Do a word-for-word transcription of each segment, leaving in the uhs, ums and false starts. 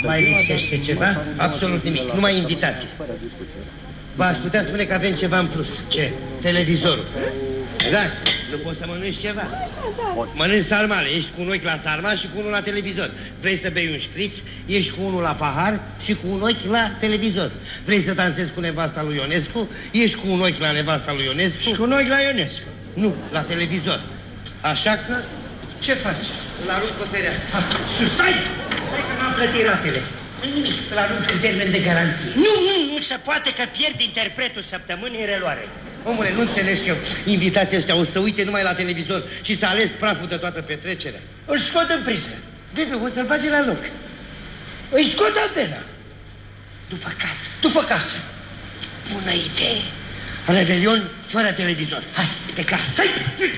Mai lipsește ceva? Absolut nimic, numai invitații. V-aș putea spune că avem ceva în plus. Ce? Televizorul. Da, nu poți să mănânci ceva. Mănânci sarmale, ești cu un ochi la sarma și cu unul la televizor. Vrei să bei un șpriț, ești cu unul la pahar și cu un ochi la televizor. Vrei să dansezi cu nevasta lui Ionescu, ești cu un ochi la nevasta lui Ionescu. Și cu un ochi la Ionescu. Nu, la televizor. Așa că... Ce faci? Îl arunc pe fereastră. Sus, stai! Stai că m-am plătit ratele. Nimic, îl arunc în termen de garanție. Nu, nu, nu se poate că pierd interpretul săptămânii în reluare. Omule, nu înțelegi că invitații ăștia o să uite numai la televizor și să ales praful de toată petrecerea? Îl scot în priză. Bine, o să-l bage la loc. Îi scot antena. După casă. După casă. Bună idee. Revelion fără televizor. Hai, pe casă. Stai!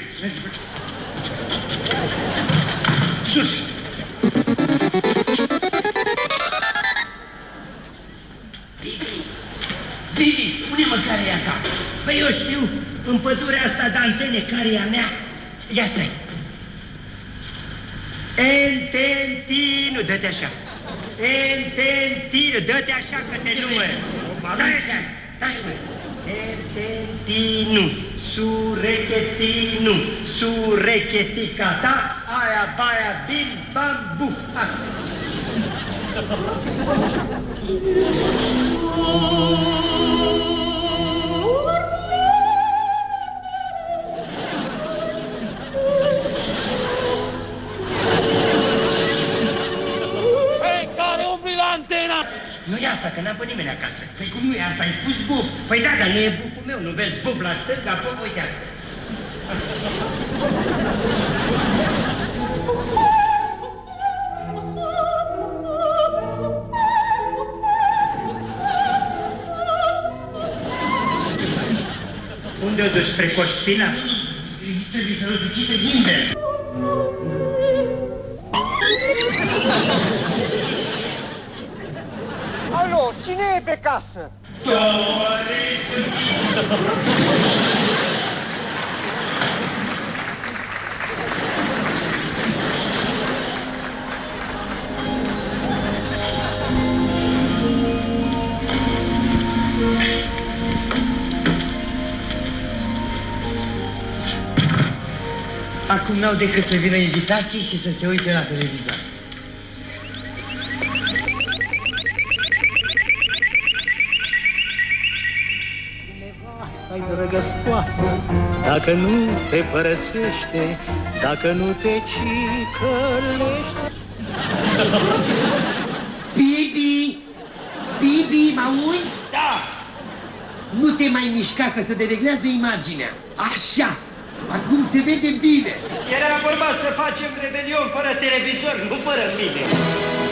Sus! Bibi, Bibi, spune-mă care e a ta. Păi eu știu, în pădurea asta de antene, care e a mea? Ia stai. Ententinu, dă-te așa. Ententinu, dă-te așa că te număr. Stai așa, stai așa. Ententinu, surechetinu, surecheticata, aia, baia, bim, bam, buf. Asta. Nu e asta, că n-am pe nimeni acasă. Păi cum nu e asta? Ai spus buf. Păi da, dar nu e buful meu. Nu vezi buf la stânga, buf, uite asta. Unde o duci? Spre Coșpina? Trebuie să-l ducite invers. Alo, cine e pe casă? Acum n-au decât să vină invitații și să se uite la televizor. Nevasta-i drăgăstoasă, dacă nu te părăsește, dacă nu te cicălește. Bibi! Bibi, mă auzi? Da! Nu te mai mișca că se dereglează imaginea. Așa! Acum se vede bine. Era vorba să facem revelion fără televizor, nu fără mine.